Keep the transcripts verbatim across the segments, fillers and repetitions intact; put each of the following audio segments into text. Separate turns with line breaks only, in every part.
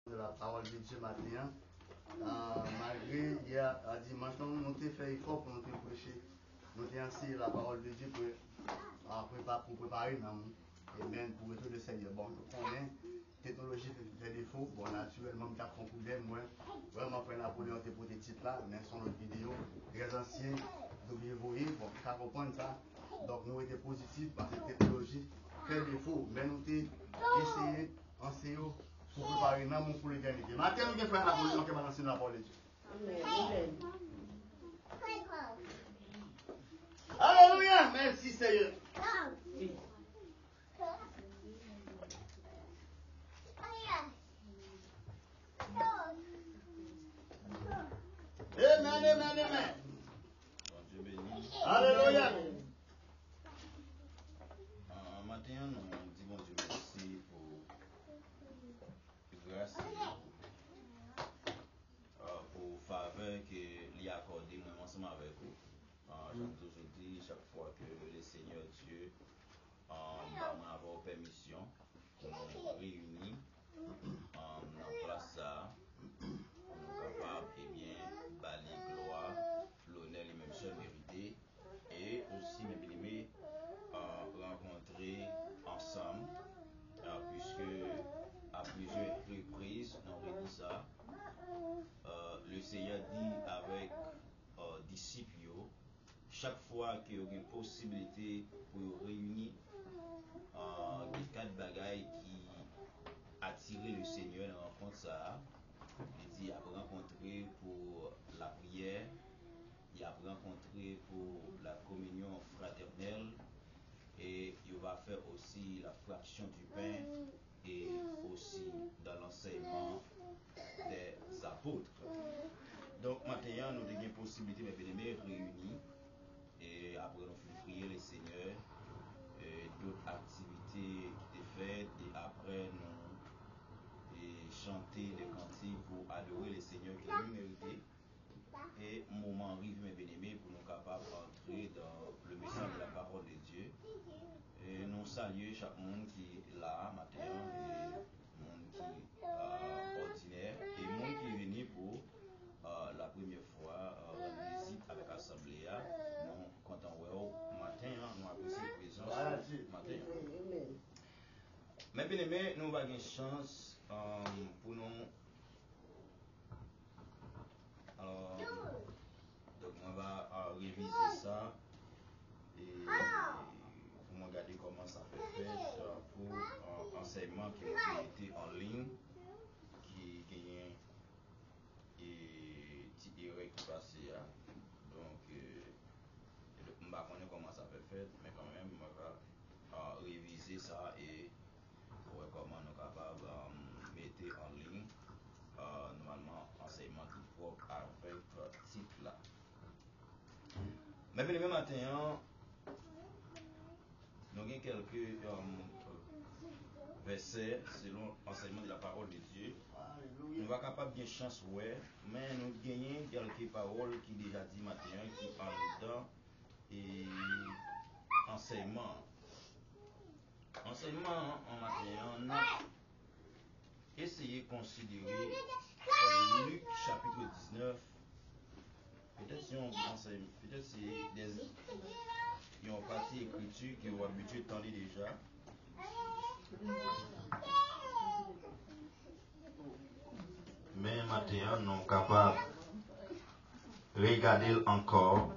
de la parole de Dieu matin. Euh, malgré hier à dimanche, nous avons fait effort pour nous prêcher. Nous avons enseigné la parole de Dieu pour, pour préparer nous et même pour retour de Seigneur. Bon, nous connaissons, la technologie fait défaut. Bon, naturellement, nous avons fait un coup d'aide. Moi, vraiment, pour Napoléon, pour des titres là, mais sur notre vidéo, très ancien, vous devez voir, bon, vous pouvez comprendre ça. Donc, nous étions positifs parce que la technologie fait défaut. Mais nous avons essayé, enseigné pour préparer nous pour l'éternité. Maintenant, nous avons fait Napoléon qui va enseigner la parole de Dieu. Amen. Alléluia, merci Seigneur. Amen, amen, amen.
Dieu béni.
Alléluia.
En matin, nous disons Dieu merci pour grâce pour faveur que lui a accordé moi ensemble avec vous. J'aime toujours dire chaque fois que le Seigneur Dieu m'a avoir permission pour nous réunir en place ça, pour nous capables et bien balayer gloire, l'honneur et même seul mérité, et aussi mes bien-aimés rencontrer ensemble, puisque à plusieurs reprises, on redit ça, euh, le Seigneur dit avec euh, disciples, chaque fois qu'il y a une possibilité pour réunir euh, des quatre bagailles qui attirent le Seigneur dans la rencontre, ça, il dit, il a rencontré pour la prière, il a rencontré pour la communion fraternelle, et il va faire aussi la fraction du pain et aussi dans l'enseignement des apôtres. Donc maintenant, nous avons une possibilité de bien réunis et après nous faisons prier le Seigneur, d'autres activités qui étaient faites et après nous et chanter des cantiques pour adorer le Seigneur qui lui mérité. Et moment arrive mes bien-aimés pour nous capables d'entrer dans le message de la parole de Dieu. Et nous saluons chaque monde qui est là matin, et monde qui est euh, ordinaire, et monde qui est venu pour euh, la première fois euh, rendre visite avec l'Assemblée. Nous comptons au matin, nous apprécions la présence matin. Mais bien aimé, nous avons une chance euh, pour nous. Alors, donc on va euh, réviser ça et pour me regarder comment ça fait fait pour un euh, enseignement qui a été en ligne, qui gagne et Eric qui passe là. Donc, je ne sais pas comment ça fait fait, mais quand même, on va euh, réviser ça et voir comment nous sommes capables de euh, mettre en ligne. Euh, normalement, enseignement tout propre avec euh, titre là. Mais le même matin, nous avons quelques euh, versets selon l'enseignement de la parole de Dieu. Nous ne sommes pas capables de chance, ouais, mais nous gagnons quelques paroles qui déjà dit matin, qui parlent dedans et enseignement. Enseignement en matin, on a essayé de considérer Luc chapitre dix-neuf. Peut-être si on enseigne, peut-être si des ils ont partie écriture qui ont habitué de tendre déjà. Mais maintenant, nous sommes capables de regarder encore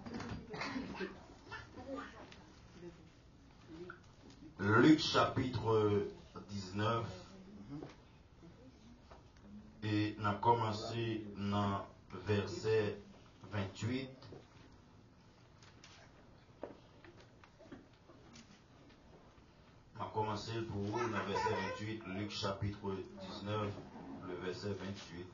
Luc chapitre dix-neuf et nous avons commencé dans verset vingt-huit. On va commencer pour vous dans le verset vingt-huit, Luc chapitre dix-neuf, le verset vingt-huit.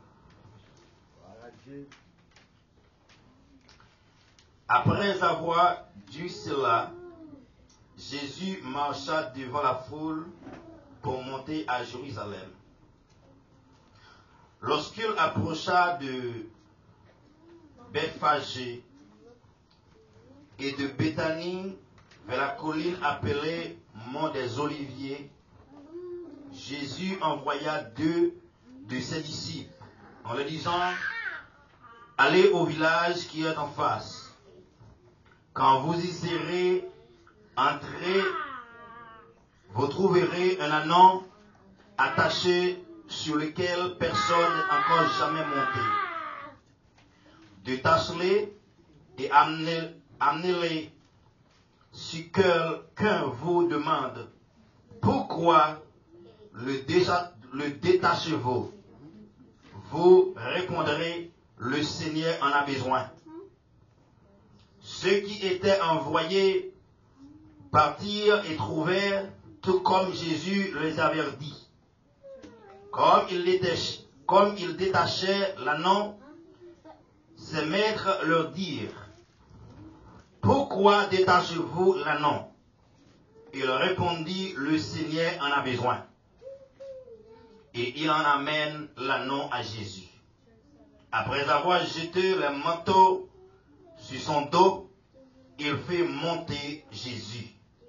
Après avoir dit cela, Jésus marcha devant la foule pour monter à Jérusalem. Lorsqu'il approcha de Bethphagée et de Béthanie vers la colline appelée Mont des Oliviers, Jésus envoya deux
de ses disciples en leur disant, allez au village qui est en face. Quand vous y serez entrés, vous trouverez un ânon attaché sur lequel personne n'est encore jamais monté. Détachez-les et amenez, amenez-les si quelqu'un vous demande pourquoi le, déjà, le détachez-vous. Vous répondrez, le Seigneur en a besoin. Ceux qui étaient envoyés partirent et trouvèrent tout comme Jésus les avait dit. Comme il détachait, comme il détachait l'ânon, ses maîtres leur dirent, pourquoi détachez-vous l'ânon? Il répondit, le Seigneur en a besoin. Et il en amène l'ânon à Jésus. Après avoir jeté le manteau sur son dos, il fait monter Jésus.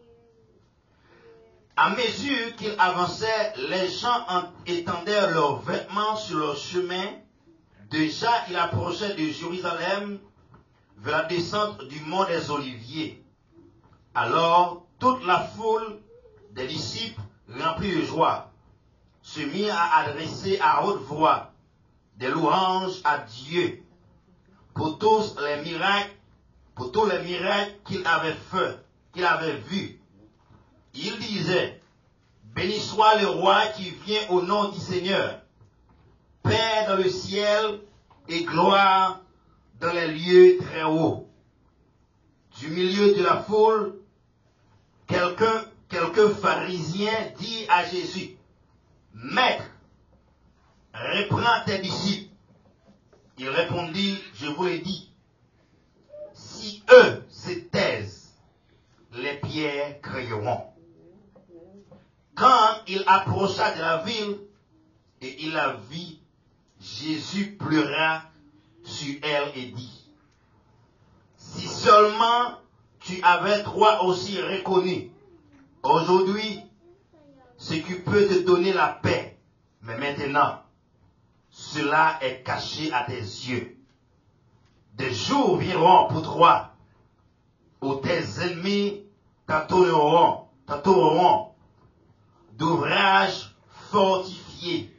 À mesure qu'il avançait, les gens étendaient leurs vêtements sur leur chemin. Déjà, il approchait de Jérusalem vers la descente du mont des Oliviers. Alors, toute la foule des disciples, remplis de joie, se mit à adresser à haute voix des louanges à Dieu pour tous les miracles, pour tous les miracles qu'il avait faits, qu'il avait vus. Il disait, béni soit le roi qui vient au nom du Seigneur, paix dans le ciel et gloire dans les lieux très hauts. Du milieu de la foule, quelqu'un, quelques pharisiens dit à Jésus, Maître, reprends tes disciples. Il répondit, je vous l'ai dit, si eux se taisent, les pierres crieront. Quand il approcha de la ville et il la vit, Jésus pleura sur elle et dit, si seulement tu avais toi aussi reconnu aujourd'hui ce qui peut te donner la paix, mais maintenant, cela est caché à tes yeux. Des jours viendront pour toi, où tes ennemis t'entoureront, t'entoureront d'ouvrages fortifiés,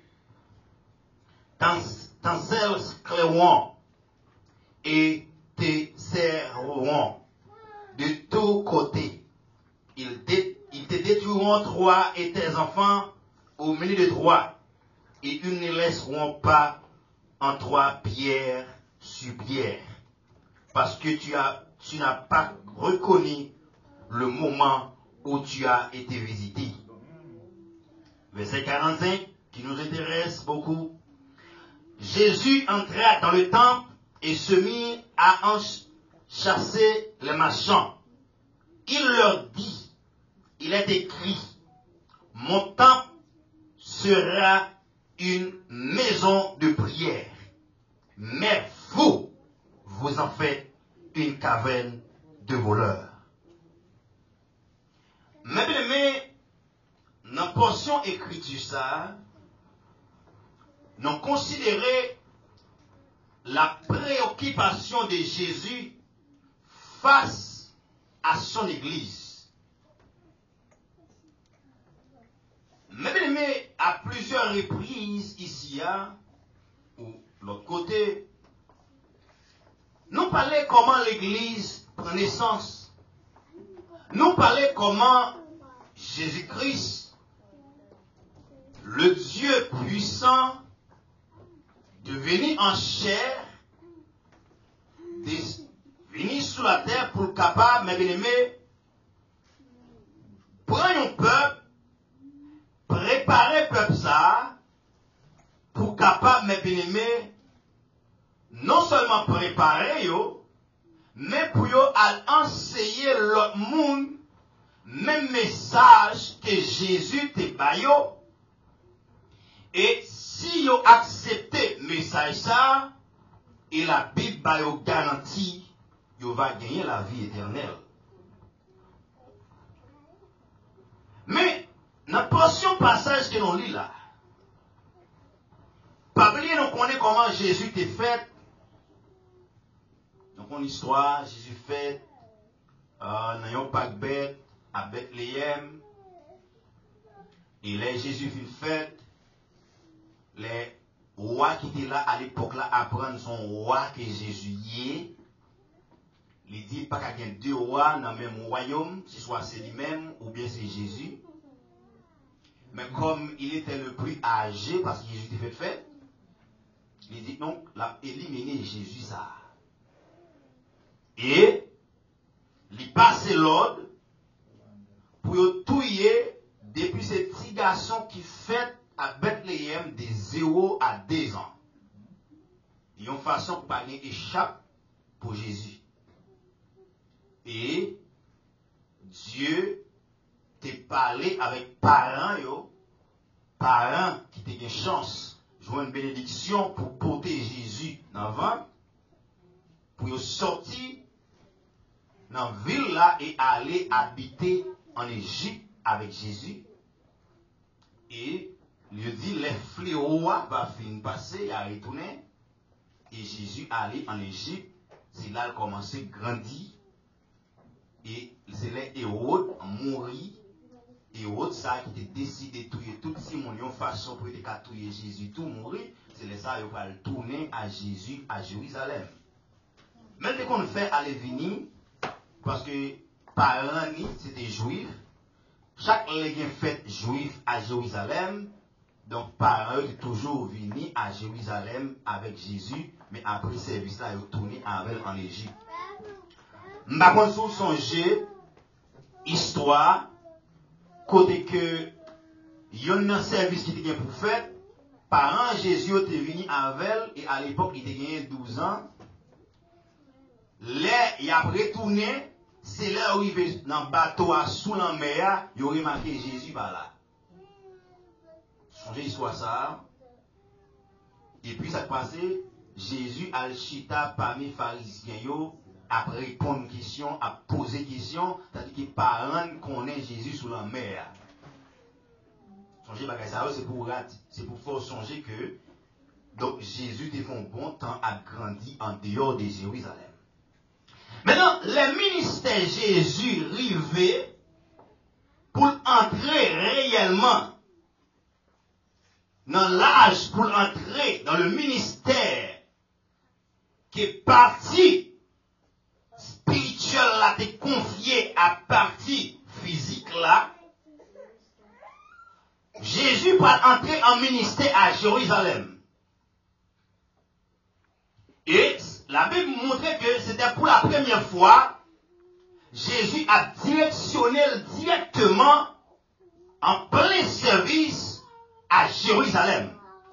t'encercleront et te serreront de tous côtés. Ils, dé, ils te détruiront toi et tes enfants au milieu de toi, et ils ne laisseront pas en toi pierre sur pierre, parce que tu as, tu n'as pas reconnu le moment où tu as été visité. Verset quarante-cinq, qui nous intéresse beaucoup. Jésus entra dans le temple et se mit à en chasser les marchands. Il leur dit, il est écrit, mon temple sera une maison de prière, mais vous, vous en faites une caverne de voleurs. Mais bien aimé, dans la portion écriture ça, nous considérons la préoccupation de Jésus face à son Église. Mais bien aimé, à plusieurs reprises ici, hein, ou de l'autre côté, nous parlons comment l'Église prend naissance. Nous parlons comment Jésus-Christ, le Dieu puissant, devenu en chair, venu sur la terre pour le capable, mais bien aimé, prendre un peuple, préparer le peuple ça, pour capable, mais bien aimé, non seulement préparer yo, mais pour yo à enseigner l'autre monde, même message que Jésus te bayo. Et si yo accepté message ça, et la Bible va yo garantit, yo va gagner la vie éternelle. Mais, dans la portion passage que l'on lit là, connaît comment Jésus était fait. Donc, une histoire, Jésus fait euh, dans un paquebot à Bethléem. Et là, Jésus fait fait. Les rois qui étaient là à l'époque là apprennent son roi que Jésus y est. Il dit pas qu'il y a deux rois dans le même royaume, si soit c'est lui-même ou bien c'est Jésus. Mais comme il était le plus âgé, parce que Jésus était fait fait, il dit donc, il a éliminé Jésus ça. Et, il passe l'ordre pour tuer depuis ce petit garçon qui fait à Bethléem de zéro à deux ans. Il y a une façon pour pas échappe pour Jésus. Et Dieu t'a parlé avec parents, yo, parents qui t'ont une chance, jouer une bénédiction pour porter Jésus dans le ventre, pour sortir dans la ville là et aller habiter en Égypte avec Jésus. Et il dit, les fléaux va finir passer, il a retourné. Et Jésus allait en Égypte, c'est là qu'il a commencé à grandir. Et c'est là Hérode mourit. Hérode, ça, qui était décidé de tuer tout si mon yon façon pour tuer Jésus, tout mourir. C'est là ça, il va tourner à Jésus à Jérusalem. Maintenant qu'on fait aller venir, parce que parents, c'était juif. Chaque légume fait juif à Jérusalem. Donc, parents sont toujours venus à Jérusalem avec Jésus, mais après ce service-là, ils sont tournés avec en Égypte. Je vais vous songer, histoire, côté que, il y a un service qui était pour faire, parents Jésus était venu avec elle, et à l'époque, il était gagné douze ans. Là, il a retourné, c'est là où il est dans le bateau sous la mer, il a remarqué Jésus par là. Songez l'histoire ça. Et puis ça passé, Jésus a le chita parmi les pharisiens yo, après répondre une question, à poser une question, c'est-à-dire que les parents connaissent Jésus sous la mer. Songez bagay ça, c'est pour c'est pour faire songer que donc Jésus te fait un bon temps à grandir en dehors de Jérusalem. Maintenant, le ministère Jésus rivé pour entrer réellement dans l'âge, pour entrer dans le ministère qui est partie spirituelle là, t'es confié à partie physique là. Jésus va entrer en ministère à Jérusalem. Et la Bible montrait que c'était pour la première fois, Jésus a directionné directement en plein service à Jérusalem.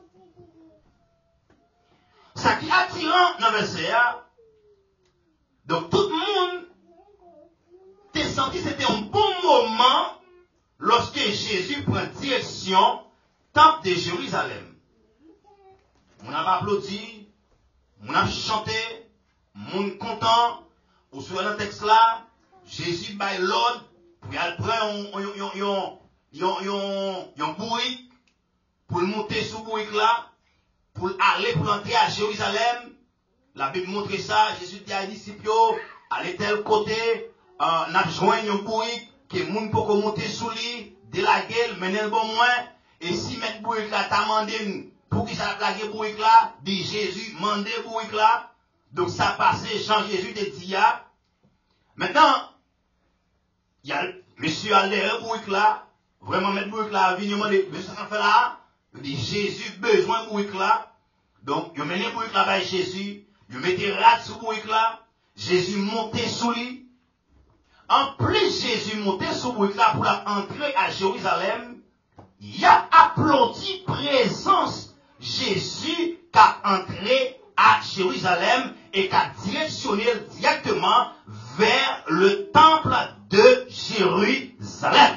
Ça qui est attirant dans le verset, donc tout le monde t'a senti que c'était un bon moment lorsque Jésus prend direction temple de Jérusalem. On a applaudi, on a chanté, on est content. Ou sur le texte là, Jésus baille l'ordre pour aller prendre un bourrique pour monter sur le bourrique là, pour aller pour entrer à Jérusalem. La Bible montre ça. Jésus dit à les disciples, allez tel côté, euh, n'a joint un bourrique que moun peut monter sous lui, de la gueule, mener le bon moins. Et si mettre bourrique là, t'as demandé pour qui ça plague bourrique là, dit Jésus, mandez bourrique là. Donc ça passait, Jean Jésus te dit ya. Maintenant, il y a monsieur Alder bourrique là, vraiment mettre bourrique là, venir demander, mais ça fait là, il dit Jésus besoin bourrique là. Donc, il mené bourrique là par Jésus, il mettait rat sous bourrique là, Jésus montait sous lui. En plus, Jésus montait sous bourrique là pour entrer à Jérusalem, il a applaudi présence Jésus qui a entré à Jérusalem et qui a directionné directement vers le temple de Jérusalem.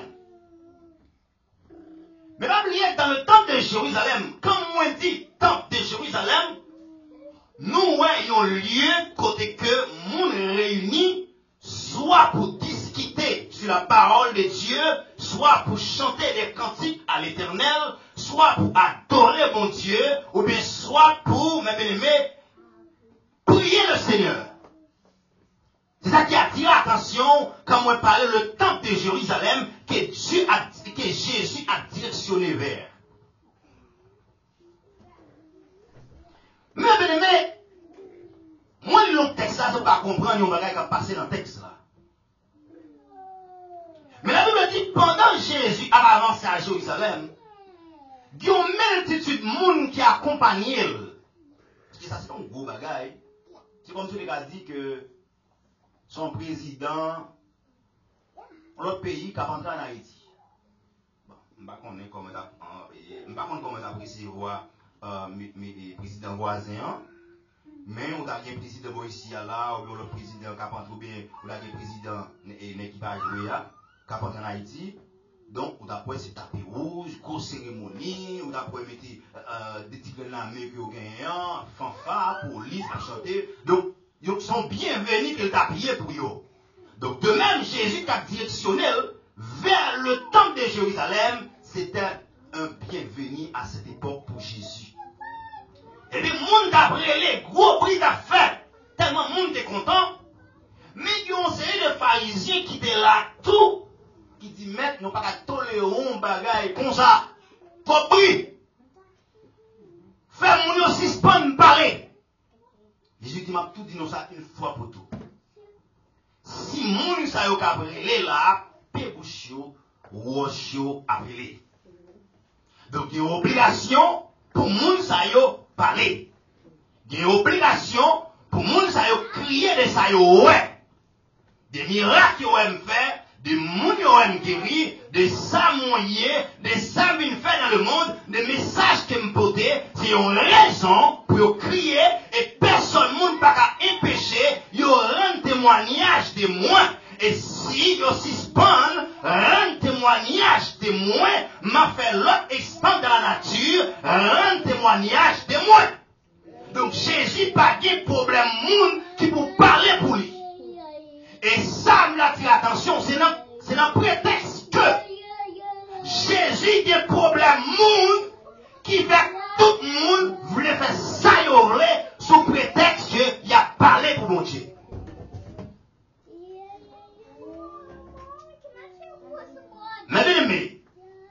Mais même lié dans le temple de Jérusalem, quand on dit temple de Jérusalem, nous voyons un lieu côté que nous réunis, soit pour discuter sur la parole de Dieu, soit pour chanter des cantiques à l'Éternel, soit soit pour adorer mon Dieu, ou bien soit pour, mes bien-aimés, prier le Seigneur. C'est ça qui attire l'attention quand on parlait le temple de Jérusalem que, Dieu a, que Jésus a directionné vers. Mais bien aimé, moi, le texte là, je ne peux pas comprendre les bagages qui ont passé dans le texte là. Mais la Bible dit, pendant Jésus a avancé à Jérusalem, il y a une multitude de monde qui accompagnait. Parce que ça, c'est un gros bagage. C'est comme si on a dit que son président, l'autre pays qui a rentré en Haïti. Bon, je ne sais pas comment on a apprécié le président voisin, mais on a un président ici là, ou bien le président qui a rentré, ou bien on a un président qui va jouer, qui a rentré en Haïti. Donc, on a pu se taper rouge, grosse cérémonie, on a pu mettre euh, des tigres dans la main qui ont gagné, fanfare, police, à chanter. Donc, ils sont bienvenus qu'ils t'a prié pour eux. Donc, de même, Jésus a directionné vers le temple de Jérusalem. C'était un bienvenu à cette époque pour Jésus. Et puis, le monde a brûlé, gros prix d'affaires. Tellement le monde était content. Mais il y a une série de pharisiens qui étaient là, tout. Qui dit, mec, nous ne pouvons pas tolérer un bagage comme ça. Faut prier. Fais mon aussi suspendre parler. Jésus dit, m'a tout dit nous ça une fois pour tout. Si moun sa yo ka brûler là, pe bouche yo, roche yo appelé. Donc il y a une obligation pour moun sa yo parler. Il y a une obligation pour moun sa yo crier de sa yo ouais. Des miracles yo aime faire, des moun yo aime guérir, des ça moyen, des ça vinn faire dans le monde, des messages que me porter, c'est une raison pour yo crier et personne moun pas qu'à empêcher, yo rend témoignage de moi. Et si yo suspend, rend témoignage de moi, m'a fait l'autre expand dans la nature, rend témoignage de moi. Donc Jésus pas de problème moun qui pour parler pour lui. Et ça me l'attire l'attention, c'est dans, c'est dans prétexte que Jésus a des problèmes moun qui fait tout le monde voulait faire ça yorler sous prétexte qu'il a parlé pour mon Dieu. Mais bien aimé,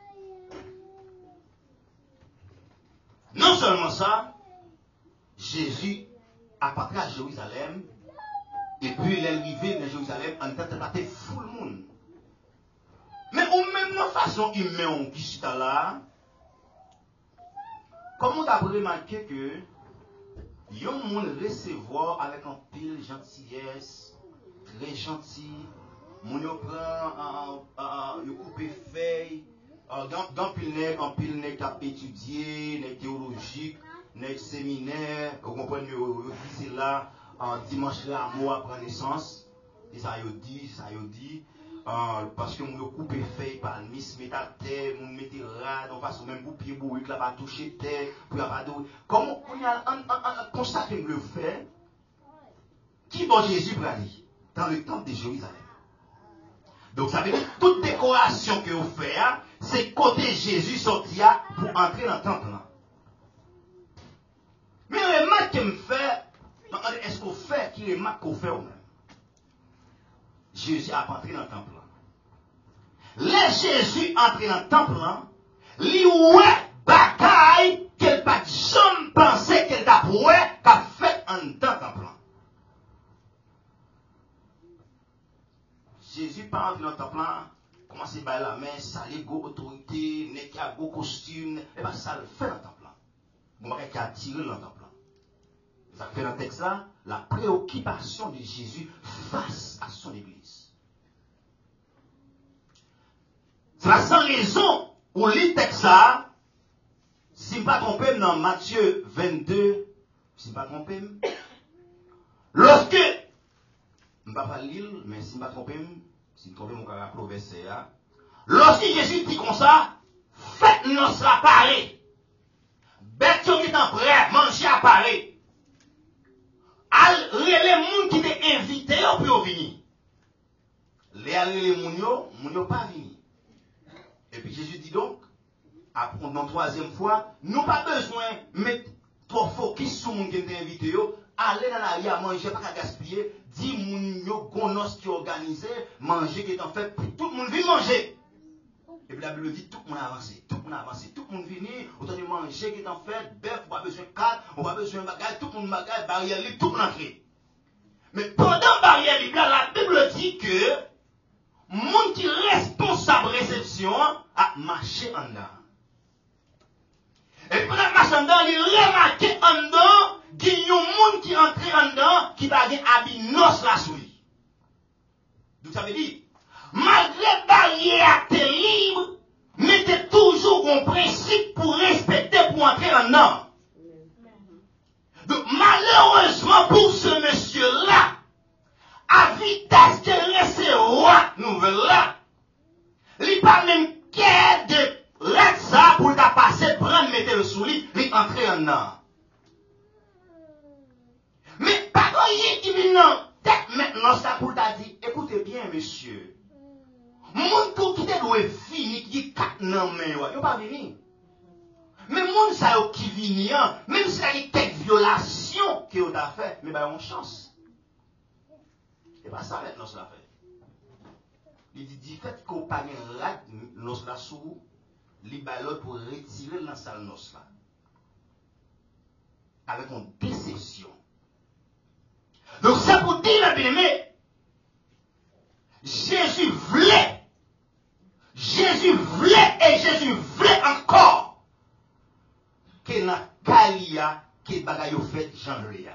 non seulement ça, Jésus a parti à Jérusalem. Et puis, il est arrivé dans Jérusalem en train de battre tout le monde. Mais au même de façon humaine qui est là, comment tu as remarqué que il y a un monde recevoir avec un pile gentillesse, très gentil, mon yo prend, yo coupe feuille, dans pile nèg, en pile nèg qui a étudié, nèg théologique, nèg séminaire, vous comprenez, yo c'est là. En dimanche là, moi prend naissance, et ça y dit, ça y dit, euh, parce que mon coupe fait par le miss met à terre, mon mette rad, on passe même pour pied bourrique là, pas toucher terre, pour pas de. Comment on a un constat que le fait, qui bon Jésus pour aller dans le temple de Jérusalem. Donc ça veut dire toute décoration que vous faites, c'est côté Jésus sorti pour entrer dans le temple. Mais le remarque que me fait, est-ce qu'on fait qui remarque qu'on fait ou même? Jésus a entré dans le temple. Les Jésus entré dans le temple, lui ouais bagaille qu'elle pas jamais pensé qu'elle t'a prouvé qu'a fait en dans le temple. Jésus pas entré dans le temple, commence à bailler la main, saler go autorité, n'est qu'à go costume, et bien ça le fait dans le temple. Bon, il a tiré dans le temple. Ça fait dans le texte là, la préoccupation de Jésus face à son église. C'est la sans raison où lit texte là, si je ne me pas trompé dans Matthieu vingt-deux, si je ne me pas trompé, lorsque, je ne vais pas lire, mais si je ne me pas trompé, si je me trompé mon caractère verset là, lorsque Jésus dit comme ça, faites-nous cela parler. Bête qui est en prêt, manger à parler. Les gens qui étaient invités pour venir. Les gens qui ne sont pas venus. Et puis Jésus dit donc, Après, dans troisième fois, nous pas besoin de mettre trop focus sur le monde qui est invité. Aller dans la rue à manger, pas qu'à gaspiller. Dis moun yo gonos qui organisé, manger qui est en fait, tout le monde vient manger. Et puis la Bible dit tout le monde a avancé, tout le monde a avancé, tout le monde vient, autant de manger qui est en fait, bœuf, on n'a pas besoin de cadre, on n'a pas besoin de bagage, tout le monde bagage, barrière libre, tout le monde entre. Mais pendant barrière libre, la Bible dit que monde qui est responsable réception a marché en dedans. Et pendant marché en dedans, il remarque en dedans, il y a un monde qui entre en dedans qui va avoir un habit noce la souris. Donc ça veut dire, malgré barrière t'es libre, mais t'es toujours un principe pour respecter, pour entrer en dedans. Donc malheureusement pour ce monsieur-là, à vitesse qu'il reste nouvelle là, il n'a pas même qu'à de rester ça pour ta passer, prendre, mettre le sous lit, il entrer en dedans. Mais pas quand il qui vient tête maintenant ça pour t'a dit, écoutez bien monsieur, mon tout qui doit finir, qui est quatre non mais il pas venir. Mais mon ça qui vient, même si il y a quelques violations que vous avez fait, mais ben on chance. Et pas ça maintenant cela fait. Il dit du fait qu'on pas un rat nos là sous, il va l'autre pour retirer dans salle nos là. Avec une déception. Donc c'est pour dire la bien-aimée, Jésus voulait, Jésus voulait et Jésus voulait encore que dans Galia, que bagaille fait Jean-Ria.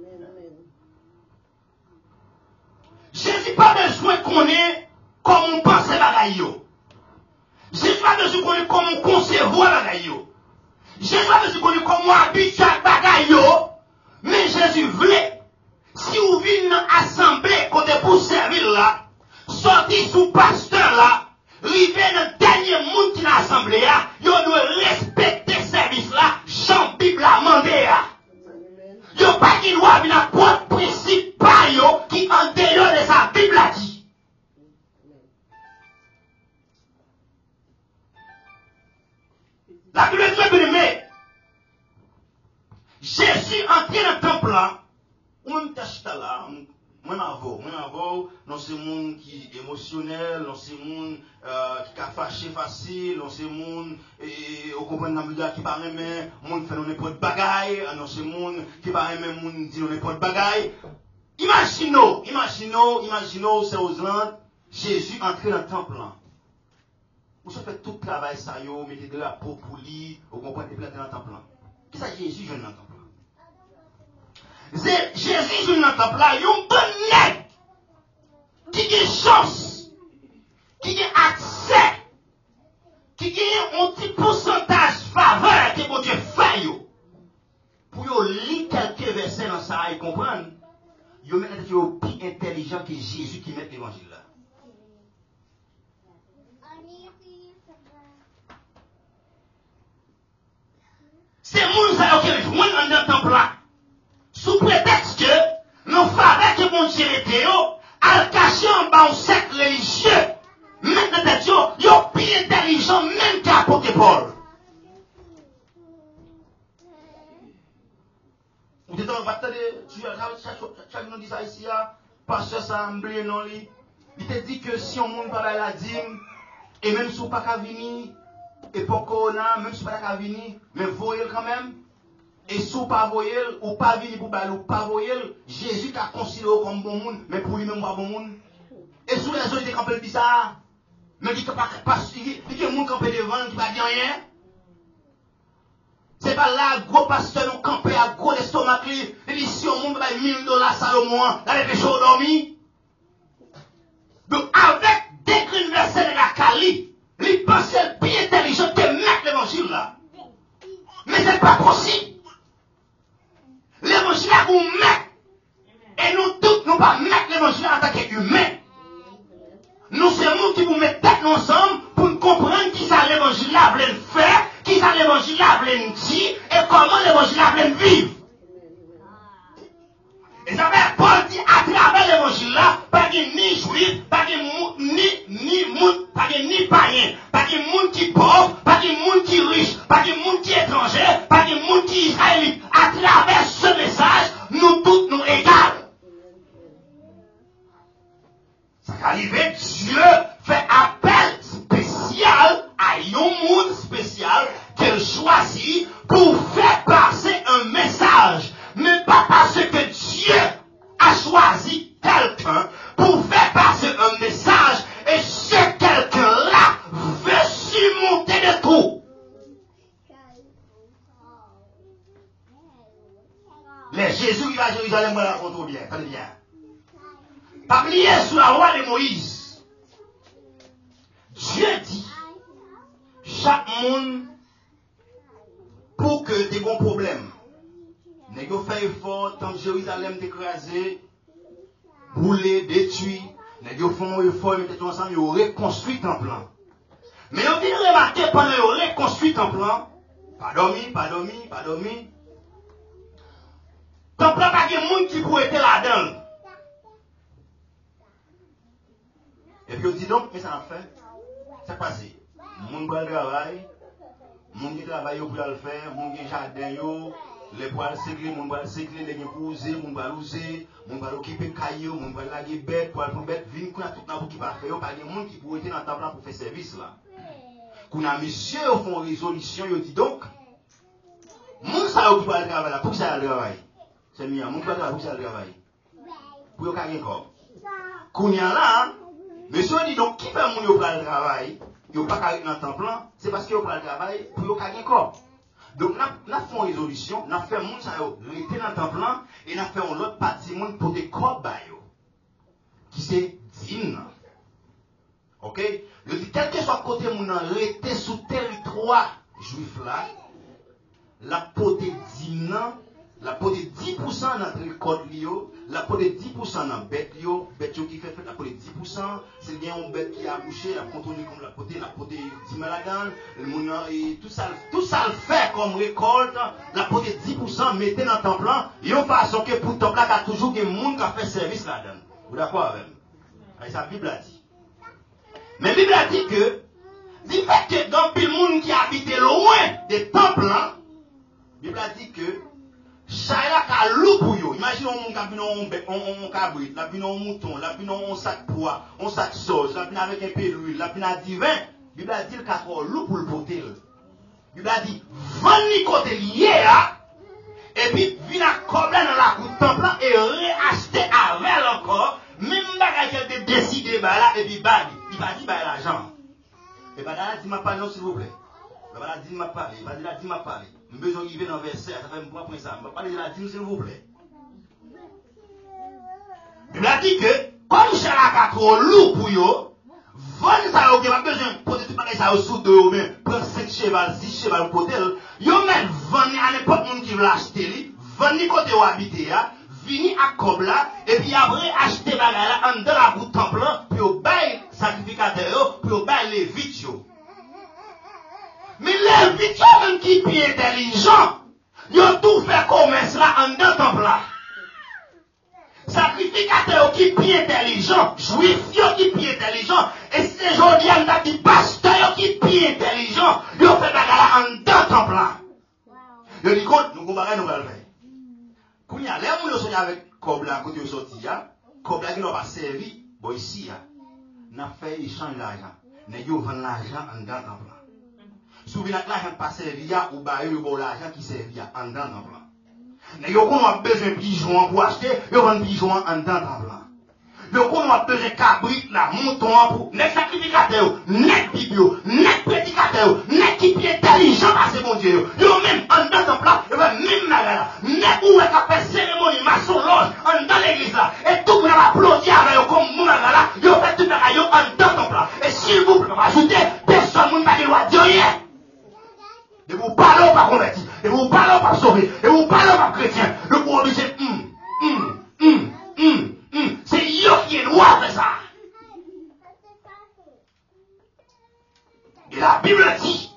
Jésus n'a pas besoin qu'on ait comme on pense bagaille. Jésus n'a pas besoin qu'on ait comme on conserve bagaille. Jésus n'a pas besoin qu'on ait comme on habite à bagaille. Mais Jésus voulait. Si vous venez dans l'assemblée, côté pour servir là, sorti sous pasteur là, arrivé dans le dernier monde qui est dans l'assemblée là, vous devez respecter ce service là, Jean Bible a demandé. Vous n'avez pas qui doit venir à point principal qui en dehors de sa Bible a dit. La Bible est très bien. Jésus entré dans le temple là. Moi, je suis là, moi, n'avons, moi, n'avons, non, c'est monde qui est émotionnel, non, c'est monde qui a fâché facile, non, c'est monde, et, au comprendre la qui parle même, monde fait n'importe de bagaille, non, c'est monde qui parle même, monde dit n'importe de bagaille. Imaginons, imaginons, imaginons, c'est aux Landes, Jésus entré dans le temple là. Vous faites tout le travail, ça y est, mettez de la peau pour lui, au comprendre, et dans le temple là. Qu'est-ce que Jésus jeune dans le temple? Jésus dans le temple là, il y a un bon nègre qui a chance, qui a accès, qui a un petit pourcentage faveur que mon Dieu fait pour lire quelques versets dans ça et comprendre. Il y a un plus intelligent que Jésus qui met l'évangile là. C'est mon ça qui joue dans le temple là. Sous prétexte que nos faveurs que mon Dieu était, à cacher en bas un secte religieux, maintenant, ils sont plus intelligents même qu'apôtre Paul. Vous êtes en bataille de chaque nom dit ça ici, pasteur ça emblé non li. Il te dit que si on monte par la dîme, et même si on pas qu'à venir, et pour corona, même si on pas qu'à venir, mais voyez quand même. Et si vous pas voyez, ou pas venir pour bailler, ou pas voyez, Jésus t'a considéré comme bon monde, mais pour lui-même pas bon monde. Et sous les autres, il campé bizarre. Mais il n'y a pas de monde campé devant qui va dire rien. C'est pas là, gros pasteur, nous campé à gros l'estomac, il dit si on monte mille dollars Salomon, là, les péchés ont dormi. Donc, avec des versets de la Cali, il pensait bien intelligent de mettre l'évangile là. Mais c'est pas possible. L'évangile là, vous mettez. Et nous tous, nous pas mettre l'évangile en tant qu'humain. Nous, c'est nous qui vous mettons tête ensemble pour nous comprendre qui ça l'évangile là voulait faire, qui ça l'évangile là voulait dire, et comment l'évangile là voulait vivre. Et ça fait Paul dit à travers l'évangile là, pas de ni juif, pas de ni ni monde, pas de ni païen, pas de monde qui pauvre, pas de monde qui riche. Les Jésus qui va à Jérusalem, moi, raconte bien. Attendez bien. Pas oublier sous la loi de Moïse. Dieu dit, chaque monde, pour que des bons problèmes, n'est-ce fait effort, tant que Jérusalem écrasé, brûlé, détruit, n'est-ce font effort, mettez tout ensemble, ils ont reconstruit un plan. Mais on vient remarquer pendant qu'ils ont reconstruit un plan, pas dormi, pas dormi, pas dormi. Ton plan, pas de monde qui pourrait être là-dedans. Et puis on dit donc, qu'est-ce que ça a fait? C'est passé. Moun va le travail, moun qui travaille pour le faire, moun qui jardin yo, les poils séclés, moun va le séclé, les gens pour user, moun va l'user, moun va l'occuper caillou, moun va laguer bête, poil pour bête, vin qu'on a tout dans qui va faire, pas de monde qui pourrait être dans ta plan pour faire service là. Qu'on a monsieur font résolution, yo dit donc, moun ça qui va le travail là, pour que ça le travail. C'est mieux, moun va le travail pour que ça le travail. Pour que gagner corps. Qu'on y a là, monsieur dit donc, qui fait moun yo pour le travail? Yo pas carré dans temps plan, c'est parce que yo pas le travail pour yo gagner corps. Donc nous avons fait une résolution, nous avons fait moun ça yo rester dans temps plan et nous avons fait un autre parti moun pour des corps ba yo qui c'est digne. OK? Je dis quel que soit côté moun rester sous territoire juif là, la pote digne, la pote dix pour cent dans le code lio, la pote dix pour cent dans bête yo, bête yo qui fait la pote dix pour cent, c'est bien un bête qui a accouché, la contourné comme la pote, la pote dix malagan, le moun et tout ça tout ça le fait comme récolte, la pote dix pour cent mettez dans ton plan, yon façon que pour ton là il y a toujours des moun qui a fait service là-dedans. Vous d'accord avec moi? Et ça Bible a dit. Mais Bible a dit que du fait que dans le monde qui habite loin des temples, Bible a dit que Chaya ka loup pour yo. Imaginez on ka vinn on cabrit, la vinn on mouton, la vinn on sac pois, on sac sauce, la vinn avec un peu d'huile, la vinn à divin. Bible a dit ka ko loup pour le poter. Bible a dit vendre côté lié là et puis vinn à cobler dans la route temple et réacheter avec encore même bagage qu'elle te décider ba là et puis bag, il va dire ba l'argent. Et ba là dit m'a pas non s'il vous plaît. Ba là dit m'a parler, ba là dit m'a parler. Je besoin d'arriver dans le verset, ça fait un point pour ça. Je ne vais pas dire la dîme, s'il vous plaît. Il a dit que, comme Chalaka trop lourd pour eux, vendre ça, ok, pas besoin de poser tout ça au sous de eux, mais prendre cinq chevals, six chevals pour eux, ils mettent vendre à n'importe qui veut l'acheter, vendre côté où habiter, venir à Kobla, et puis après acheter bagarre en dans la route temple, puis au bail sacrificateur, puis au bail les vitres. Mais les vitres même qui sont intelligents, ils ont tout fait commerce là en deux temples là. Sacrificateurs qui sont intelligents, juifs qui sont intelligents, et ces gens qui sont pasteurs qui sont intelligents, ils ont fait bagarre en deux temples là. Ils ont dit, nous comparons nous allons faire. Quand il y a les gens qui sont avec Kobla, quand ils sont sortis, Kobla qui n'a pas servi, bon ici, nous avons fait échange d'argent. Nous avons vendu l'argent en deux temples là. Souvenez que l'argent pas servi ou bailler ou l'argent qui servi en dedans dans plan. Mais yo qu'on a besoin de pigeons pour acheter, yo vend pigeons en dedans dans plan. Yo qu'on a besoin de cabrit là, mouton pour net sacrificateur, net bibio, net prédicateur, net qui est intelligent à ce bon Dieu. Yo même en dedans dans plan, yo même là, net ou est capable cérémonie maçon loge en dans l'église là et tout le monde applaudir avec yo comme mon là, yo fait tout ça yo en dedans dans plan. Et s'il vous plaît, ajoutez personne moun pas de loi de rien. Et vous parlez pas converti, et vous parlez pas sauvé, et vous parlez pas chrétien. Le pour obliger, hum, hum, hum, hum, hum. C'est eux qui est droit de ça. Et la Bible dit,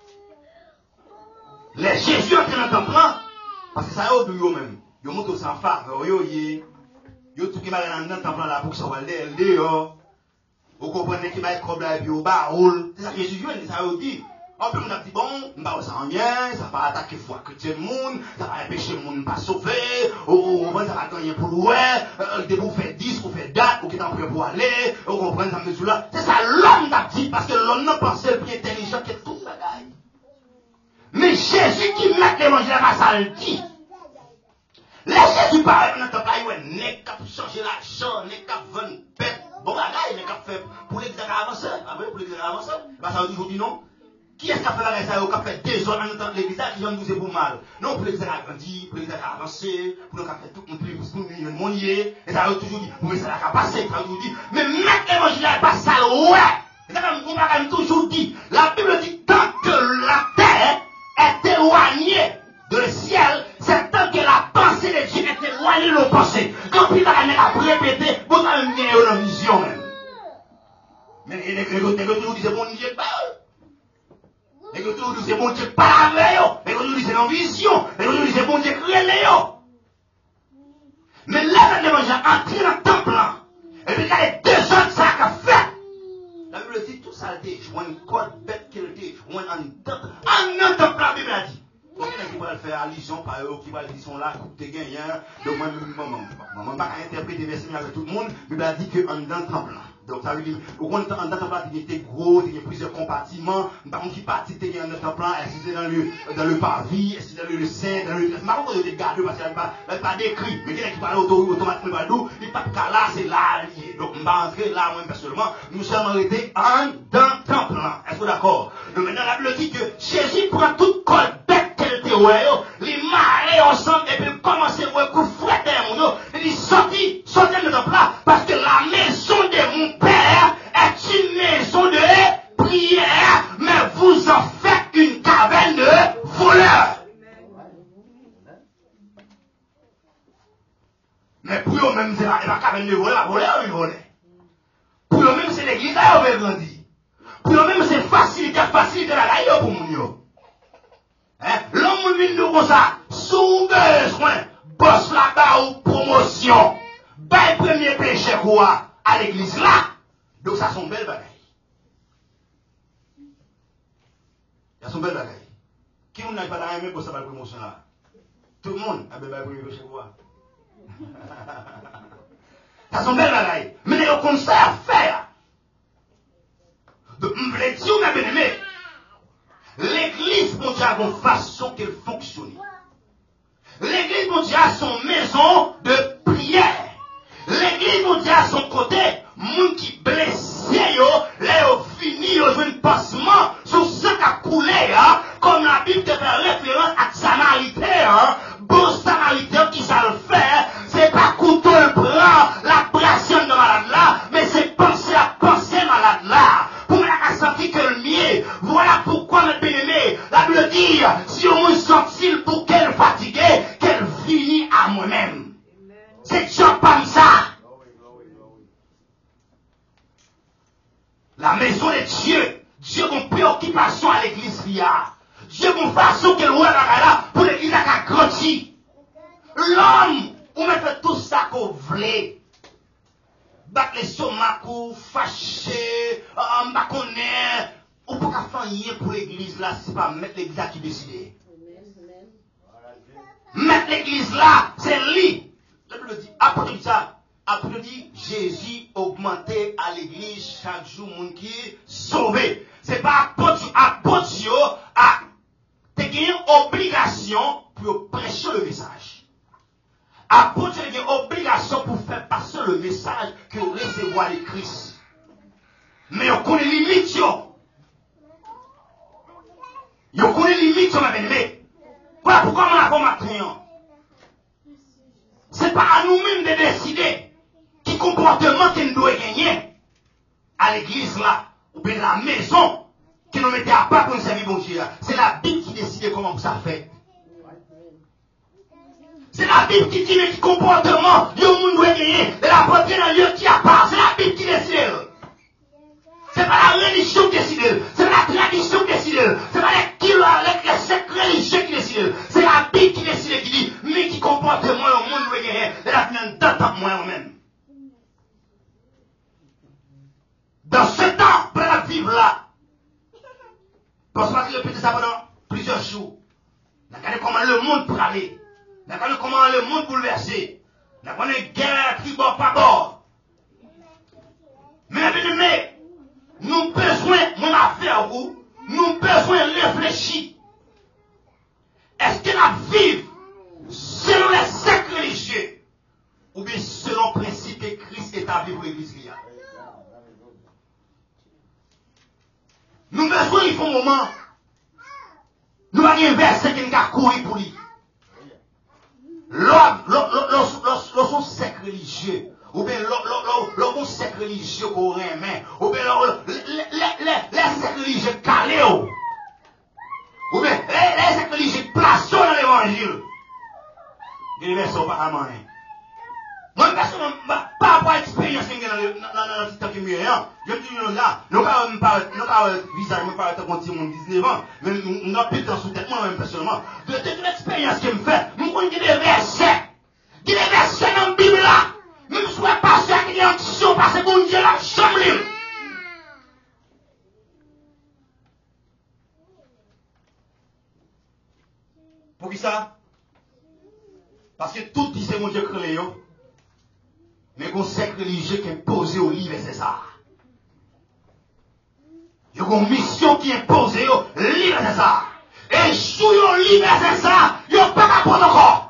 les Jésus entrent dans le temple, parce que ça y est, eux même. Ils montent sans faveur, ils ont tout qui m'a dans le temple là pour que ça va dehors. Vous comprenez qu'il va être comme là, et puis au bas, c'est ça que Jésus ça y dit. On peut me dire, bon, on va s'en bien, ça va attaquer foi chrétien le monde, ça va empêcher le monde de pas sauver, ou ça va gagner pour louer, dès vous faites dix, vous faites date, vous êtes en prêt pour aller, vous comprenez ça, mesure là. C'est ça l'homme t'a dit, parce que l'homme n'a pas le plus intelligent que tout ça. Mais Jésus qui met l'évangile à ça le dit. Les Jésus parle, on n'entend pas, il n'est qu'à changer l'argent, n'est qu'à vendre bête. Bon, là, il n'est qu'à faire pour l'examen avancé, pour l'examen avancé. Bah, ça veut dire, non? Qui est-ce qui a fait la raison, qui a fait des autres en même temps l'église qui vient nous pour mal? Non, pour l'église a grandi, pour l'église a avancé, pour nous a fait tout le plus, pour nous millions de monnier, et ça a toujours dit, pour nous ça a passé, ça a toujours dit, mais mettre l'évangile n'est pas ça, ouais! Et ça, comme on a toujours dit, la Bible dit, tant que la terre est éloignée de le ciel, c'est tant que la pensée de Dieu est éloignée de nos pensées. Quand il va répéter, vous avez une vision même. Mais les gens disent, bon Dieu, les gens disent, bon Dieu, pas avec eux. Les gens disent, c'est une vision. Les gens disent, bon Dieu, créez-les. Mais là, les gens entrent dans le temple. Et puis, il y a les deux autres, ça a fait. La Bible dit, tout ça a été joué, une code bête qui a été joué en temple. En un temple, la Bible a dit. Donc, il y a qui va faire allusion par eux, qui va dire, ils sont là, coupe tes gagnants. Donc, moi, maman, maman, ne pas interpréter les versets avec tout le monde. La Bible a dit qu'en dans le temple. Donc, ça veut dire, au compte en temps là, il était gros, il y a plusieurs compartiments. Par contre, qui partit, il y a un autre plan, est-ce que c'est dans le, dans le parvis, est-ce que c'est dans le sein, dans le, par contre, il y a des gardes, parce qu'il n'y a pas d'écrit. Mais il y a qui parle automatiquement, il n'y a pas de cas là, c'est là, lié. Donc, on va entrer là, moi, personnellement, nous sommes arrêtés en dans le temple, est-ce que d'accord? Donc, maintenant, la Bible dit que Jésus prend toute corde bête qu'elle était, les marées ensemble, et puis commence à voir coup fouetter mon dos, et dit, sorti, sortez de temple là, parce que la maison de mon Père est une maison de prière, mais vous en faites une caverne de voleurs. Mais pour eux-mêmes, c'est la, la caverne de voleurs, la voleur, ils volaient. Pour eux-mêmes, c'est l'église, là, on va grandir. Pour eux-mêmes, c'est facilité, facilité la gaille pour mon hein? L'homme vient nous comme ça, sous besoin, bosse là-bas ou promotion. Ben, premier péché quoi à l'église là. Donc ça sont belles bagailles. Ça sont belles bagailles. Qui on n'a pas la même pour ça la promotion là? Tout le monde a bien premier péché quoi. Ça sont belles bagailles. Mais les conseils à faire. Donc, je voulais dire, on a bien aimé. L'église, mon Dieu, a une façon qu'elle fonctionne. L'église, mon Dieu, a son maison de prière. L'église, mon Dieu, a son côté, moun qui blessé, yo, là, yo, fini, yo, joué un passement, sur ce qui a coulé, hein, comme la Bible te fait référence à Samaritain, hein, bon Samaritain qui ça le fait, c'est pas couteau le bras, la pression de malade là, mais c'est penser à penser malade là. Pour la sentir que le mien, voilà pourquoi, mes bien-aimés, la Bible dit, si on me sentit pour qu'elle fatigue, qu'elle finit à moi-même. C'est Dieu comme ça. La maison de Dieu, Dieu a une préoccupation à l'église. Dieu a une façon qu'elle voit là pour l'église à grandir. L'homme, on met tout ça qu'on voulait. Battre les sommacs, fâcher, on va connaître. On peut pas faire rien pour l'église là, c'est pas mettre l'église là qui décide. Mettre l'église là, c'est lui. La Bible dit, après ça, après dit, Jésus augmentait à l'église chaque jour, mon qui est sauvé. C'est pas apôtre Dieu à te gagner obligation pour prêcher le message. Apôtre Dieu a une obligation pour faire passer le message que recevoir le Christ. Mais on connaît les limites. On connaît les limites, ma bien-aimée. Voilà pourquoi on a pas matin. C'est pas à nous-mêmes de décider qui comportement que nous devons gagner à l'église là, ou bien la maison qui nous mettait à part pour nous servir bon Dieu. C'est la Bible qui décide comment ça fait. C'est la Bible qui dit mais qui comportement nous devons gagner et la porter dans le lieu qui a part. C'est la Bible qui décide. C'est pas la religion qui décide. C'est pas la tradition qui décide. C'est pas les, les sectes religieux qui décident. C'est la Bible qui décide, qui dit, mais qui comportement le monde doit gagner. Et la finale d'attendre moi-même. Dans ce temps, pour la vivre là, parce que je répète ça pendant plusieurs jours. Nous regardons comment le monde peut aller. Nous regardons comment le monde bouleversé. Nous regardons une guerre qui bord par bord. Mais bien aimé, nous avons besoin, mon affaire, vous, nous avons besoin de réfléchir. Est-ce que la vive selon les sectes religieux ou bien selon le principe que Christ établit pour l'église? Nous avons besoin, il faut un moment, Nous avons un verset qui a couru pour lui. Lorsqu'on secte religieux, ou bien lorsqu'on secte religieux qu'on remet, ou bien les sectes religieux calés, ou bien les sectes religieux placés dans l'évangile. Il y a des versets pas à maner. Moi, personnellement, pas rapport à l'expérience que j'ai dans le petit temps que j'ai, je dis là, nous ne pas visage, nous ne pas comme si on dix-neuf ans, mais nous n'avons plus de temps sous tête, moi-même personnellement. De toute l'expérience que je fais, nous connaissons des versets, des versets dans la Bible là, nous ne sommes pas sûrs qu'il y a une action parce que bon Dieu l'a chambre. Pour qui ça? Parce que tout dit c'est mon Dieu créé. Mais qu'on sait que religieux qui est posé au livre, c'est ça. Il y a une mission qui est posée au livre, c'est ça. Et sous le livre, c'est ça, il n'y a pas qu'à prendre encore.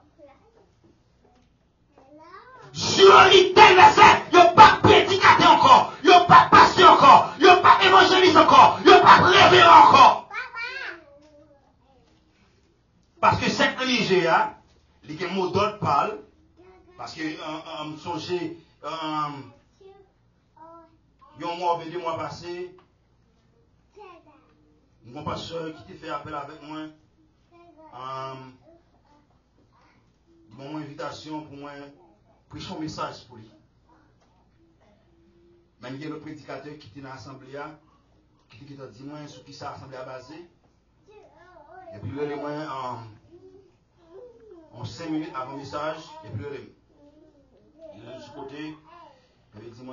Sur le livre, verset, il n'y a pas prédicateur encore. Il n'y a pas pasteur encore. Il n'y a pas évangéliste encore. Il n'y a pas révérend encore. Parce que cette religieux, les mots d'autres parlent. Parce que, euh, euh, songez, euh, il y a un mois, deux mois passés, mon pasteur qui t'a fait appel avec moi, euh, mon invitation pour moi, prêcher un message pour lui. Mais il y a le prédicateur qui était dans l'assemblée, qui t'a dit moi, sur qui ça l'assemblée a basé. Et puis, il y a moi, en cinq minutes avant le message, et puis, il il est de ce côté, il dit moi,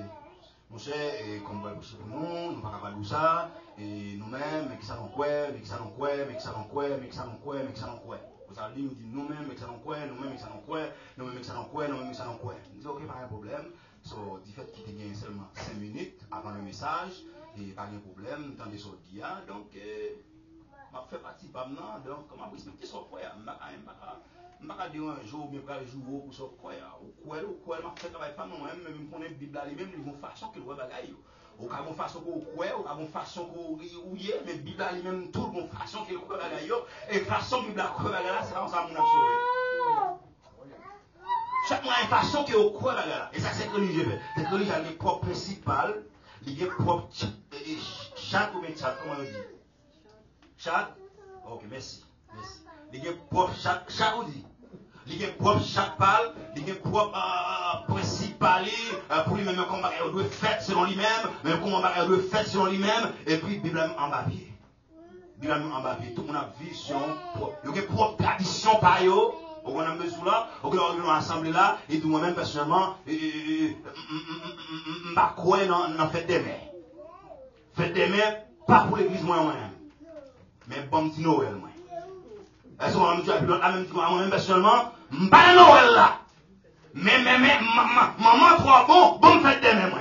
mon cher, comme vous voulez pour nous, nous ne pouvons pas faire ça, et nous-mêmes, mais qui ça nous quoi, mais qui ça nous quoi, mais qui ça nous quoi, mais qui ça nous quoi, mais qui ça nous quoi. Vous allez nous dire nous-mêmes, mais qui ça nous quoi, nous-mêmes, mais qui ça nous quoi, nous-mêmes, mais qui ça nous quoi, nous-mêmes, mais qui ça nous quoi. Il dit ok, pas de problème. So, du fait qu'il te gagne seulement cinq minutes avant le message, et pas de problème, tant des autres dit, donc, je fais partie pas maintenant, donc, comment vous expliquer ça, quoi, je ne vais pas dire un jour, mais pas un jour pour ça, quoi, ou quoi, ou quoi, je fais travail pas moi-même, mais je connais la Bible lui-même, ils vont façon que le bagaille. Ou qu'à mon façon qu'on quoi, ou qu'à mon façon qu'on ouille, mais la Bible lui-même, tout le monde façon qu'il croit bagaille, et façon que la Bible croit bagaille, c'est comme ça qu'on a sauvé. Chaque mois, une façon qu'il croit bagaille, et ça c'est que religieux. Cette religion a des propres principales, il y a propres chaque ou bien chaque, comment on dit? Chaque? Ok, merci. Merci. Il y a propre chaque, chaque ou dit? Il y a propre chaque parle, il y a propre euh, principal, euh, pour lui-même, comment il doit faire selon lui-même, mais comment il doit faire selon lui-même, et puis, Bible en papier. Bible en papier. Tout le monde a vu son propre. Il y a propre tradition par eux. On a besoin là, on a une assemblée là, et tout moi-même personnellement, je ne sais pas quoi dans fête des mères. Fête des mères, pas pour l'église moi-même, mais bon petit Noël moi. Est-ce qu'on a dit à moi-même personnellement, je ne sais pas Noël là. Mais, mais, mais, maman, toi, bon, bon fête des mères moi.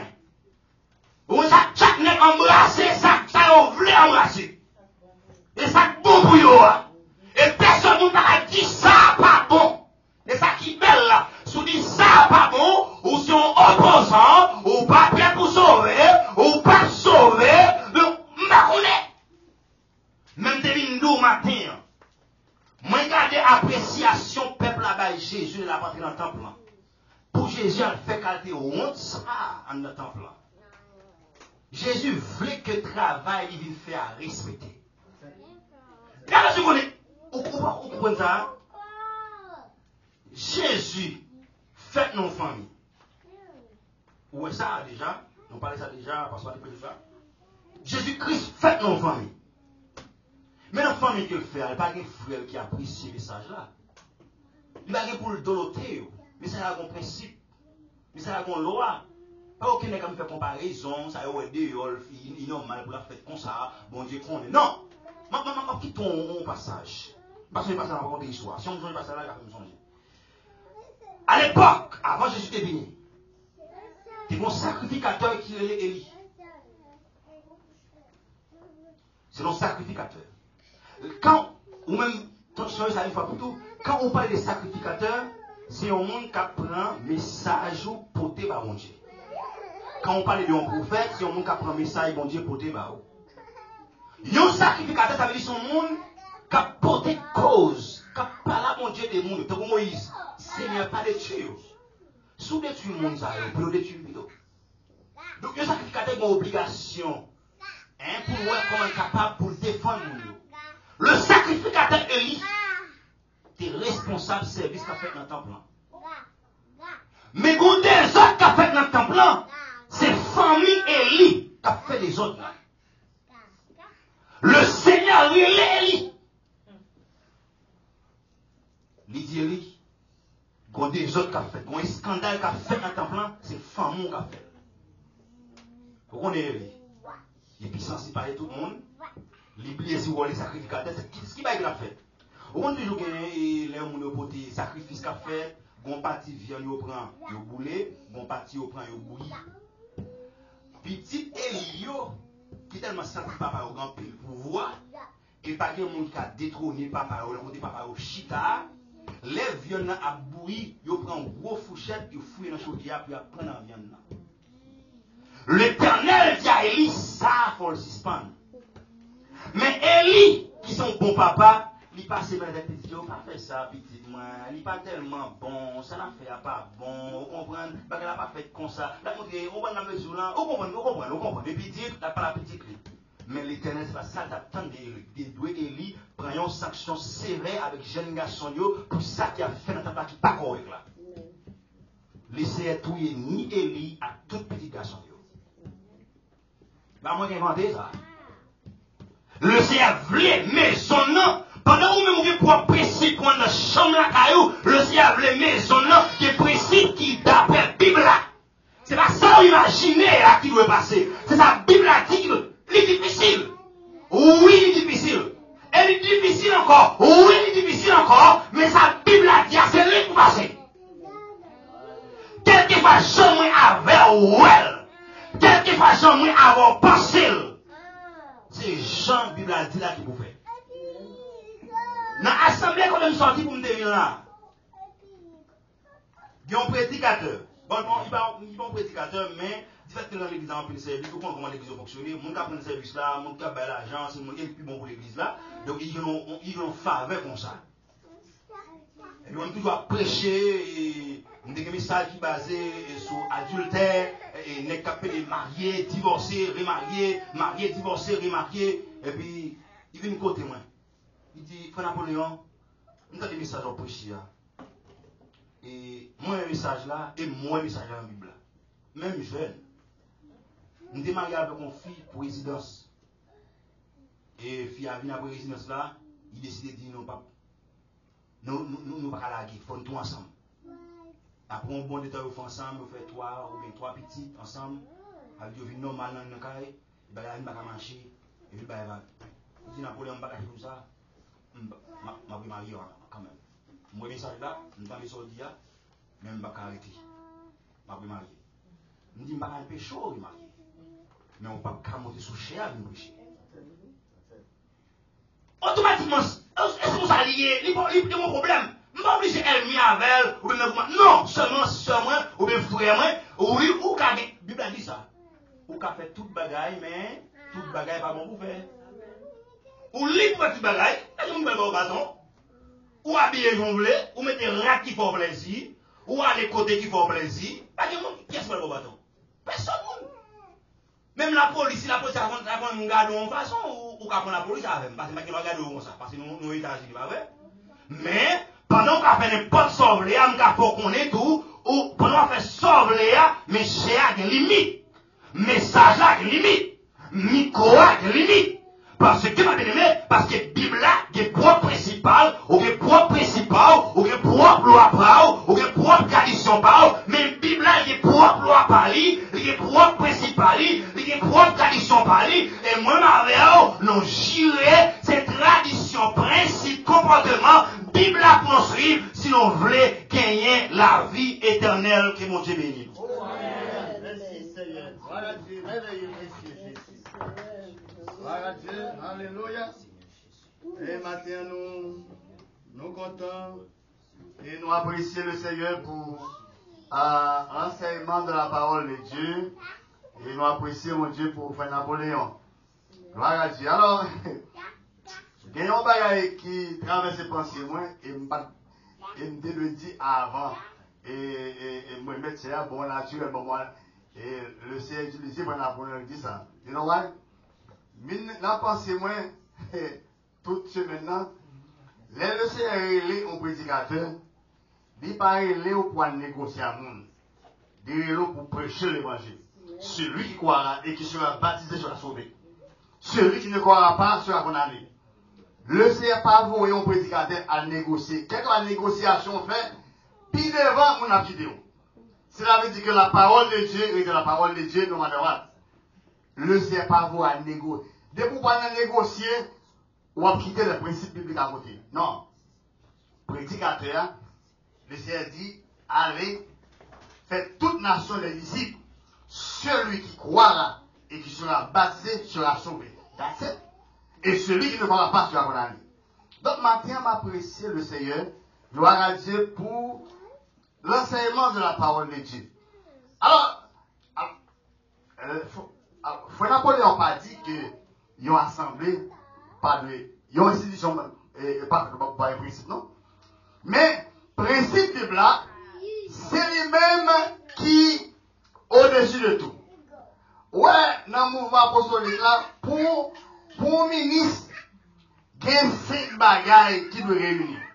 Ou ça, chaque nez embrassé, ça, ça, on voulait embrasser. Et ça, bon pour vous. Et personne ne t'a dit ça pas bon. Et ça qui est belle là. Si on dit ça pas bon, ou si on opposant, ou pas prêt pour sauver, ou pas sauver, donc, m'en connais. Même des vindoux matin, moi regarde appréciation peuple là-bas, Jésus l'a pas dans le temple. Pour Jésus, elle fait qualité honte ça dans le temple. Jésus voulait que le travail il fait à respecter. Regardez ce qu'on est. Vous comprenez ça? Jésus fait nos familles. Où est ça déjà? On parlait ça déjà, parce qu'on a dit ça. Jésus-Christ fait nos familles. Mais nos familles qu'il fait, il n'y a pas de frère qui apprécie ce message-là. Il n'y a pas pour le doloter. Mais c'est un principe. Mais c'est une loi. Pas aucun qui fait comparaison, ça y est, il est normal pour la fête comme ça, bon Dieu qu'on est. Non! Maman, quitte ton passage. Parce que je passe à raconter l'histoire. Si on ne passe là, il va me changer. À l'époque, avant Jésus était béni, il y a un sacrificateur qui est Élie. C'est un sacrificateur. Quand, ou même, tant ça une fois pour tout, quand on parle des sacrificateurs, c'est un monde qui prend message ou porté par mon Dieu. Quand on parle de un prophète, c'est un monde qui prend message bon Dieu porté par eux. Un sacrificateur, ça veut dire son monde qui a porté cause, qui a parlé mon Dieu des mondes. Donc Moïse, Seigneur, pas de tuer. Sous détruire le monde, ça pour le détruire plutôt. Donc un sacrificateur a une obligation hein, pour voir comment il est capable pour défendre le monde. Le sacrificateur Élie est responsable du service qu'a fait dans le temple. Mais il y a des autres qui ont fait dans le temple, c'est famille Élie qui a fait les autres. Là. Le Seigneur, il est Élie. Il dit Élie, il y a des autres qui ont fait, il y a un scandale qui a fait dans le temple, c'est famille qui a fait. Vous connaissez Élie. Il est puissant, il parle tout le monde. Il oublie si vous les sacrificateurs, c'est ce qu'il a fait. Vous connaissez toujours que les gens ont des sacrifices qu'il a fait. Gon parti viande yo prend yo boulé, gon parti yo prend yo bouilli. Petit Elio qui tellement senti papa au grand pile pouvoir et pas que monde qui a détrôné papa au côté papa au chita, les viande a bouilli, yo prend gros fourchette, yo fouille dans chaudière puis prend la viande là. L'Éternel dit à Élie ça faut le suspendre. Mais Élie qui sont bon papa il passe dans les petits, il pas fait ça, petit moi, il pas tellement bon, ça n'a fait pas bon, vous comprenez, parce qu'elle n'a pas fait comme ça. Là, on va dans la mesure là, vous comprenez, vous comprenez, vous comprenez, les petits, t'as pas la petite clé. Mais l'Éternel, c'est pas ça, t'attends des doués Élie, prend une sanction sévère avec jeune garçon, pour ça qui a fait dans ta part qui pas correct là. Laissez tout ni Élie à tout petit garçon. Bah, moi, j'ai inventé ça. Le Seigneur voulait, mais son nom, pendant que vous avez pour précis pour dans la chambre la caillou, le Seigneur voulait, mais son nom, qui est précis, qui d'après la Bible là. C'est pas ça vous imaginez là qui doit passer. C'est ça, la Bible là dit que c'est difficile. Oui, c'est difficile. Elle est difficile encore. Oui, c'est difficile encore. Mais sa Bible là dit, c'est lui qui passer. Quelque façon, moi, avec elle. Quelque façon, moi, avoir pensé. C'est Jean Bible a dit là qui vous fait. Dans l'assemblée, quand on est sorti pour me dire là, il y a un prédicateur. Bon, il n'y a pas un prédicateur, mais du fait que dans l'église, on a pris le service, vous comprenez comment l'église fonctionne. Les gens qui prennent le service là, les gens qui ont l'argent, c'est le plus bon pour l'église là. Donc, ils ont faveur comme ça. Et puis, on toujours prêcher, on a des messages qui sont basés sur adultère, et on est capable de marier, divorcer, remarier, marier, divorcer, remarier. Et puis, il vient côté moi. Il dit, Frère Napoléon, on a des messages à prêcher. Et moi, un message là, et moi, un message dans la Bible. Même jeune. On est marié avec une fille pour résidence. Et la fille a venu après résidence là, il décide de dire non, pas. Nous ne pouvons pas la guider, il faut tout ensemble. Après un bon détail, on fait ensemble, on fait trois ou bien trois petites ensemble. Avec des vignes normales dans le cahier, il va y avoir marcher, et puis il va y avoir. Il dit Napoléon, on va faire tout ça. Je vais marier quand même. Moi, message là, je vais me sortir, mais je ne vais pas arrêter. Je vais marier. Je dis, je ne vais pas empêcher de marier. Mais on ne peut pas monter sous cher et me pécher. Automatiquement, est-ce que vous alliez, il y a un problème. Je ne suis pas obligé d'être mis avec elle, ou bien non, seulement seulement, ou bien frère, oui, ou qu'à la Bible a dit ça. Ou qu'à faire toute bagaille, mais toute bagaille pas bon pour faire. Ou libre pour toute bagaille, est-ce que vous faites au bâton? Ou habiller vous voulez, ou mettez rat qui font plaisir, ou aller côté qui font plaisir. Pas de monde qui est-ce que au bâton? Personne. Même la police, la police a un garde en façon, ou ou prendre la police avec, parce que je ne vais pas regarder comme ça, parce que nous, nous, États-Unis, pas vrai? Mais, pendant qu'on fait n'importe sauver, on est tout, ou pendant qu'on fait sauver, mais j'ai des limites. Message là, des limites. Micro là, des limites. Parce que, ma bien-aimé, parce que la Bible là, il y a propre principal, ou il y a propre principal, ou il y a propre loi par, ou il y a propre tradition par, mais la Bible là, il y a propre loi par lui, il y a propre principal, il y a propre tradition par lui, et moi, ma mère, nous juré, ces traditions, principes, comportements, Bible là pour nous suivre, si nous voulons gagner la vie éternelle que mon Dieu bénit.
Merci Seigneur. Voilà Dieu, merveilleux Monsieur Jésus. Voilà Dieu, alléluia. Et maintenant, nous, nous comptons et nous apprécions le Seigneur pour l'enseignement de la parole de Dieu. Et nous apprécions mon Dieu pour Frère Napoléon. Gloire à Dieu. Alors, il y a un bagage qui traverse les pensées, moi, et je me le dit avant. Et, et, et moi, mettre ça, bon, naturel, bon, moi, et le Seigneur utilisé pour la dire ça. You know what? Dans pensée, moi, toute semaine, là, le Seigneur est un prédicateur, il n'est pas relé pour négocier à monde. Il est relé pour prêcher l'évangile. Celui qui croira et qui sera baptisé sera sauvé. Celui qui ne croira pas sera condamné. Le Seigneur pas voué un prédicateur à négocier. Quelle que la négociation fait, puis devant mon vidéo. Cela veut dire que la parole de Dieu est de la parole de Dieu, non matter what. Le Seigneur pas voué à négocier. Dès que vous pas négocier, ou à quitter le principe biblique à côté. Non. Prédicateur, le Seigneur dit, allez, faites toute nation des disciples. Celui qui croira et qui sera baptisé sera sauvé. That's it. Et celui qui ne croira pas sera condamné. Donc maintenant, m'apprécier le Seigneur, gloire à Dieu pour l'enseignement de la parole de Dieu. Alors, euh, Frère Napoléon n'a pas dit qu'ils ont assemblé, pas de, ils ont institution, et pas de un principe, non? Mais, principe de là, c'est lui-même qui, au-dessus de tout. Ouais, dans le mouvement apostolique là, pour, pour un ministre, il y a cinq bagailles qui doivent réunir.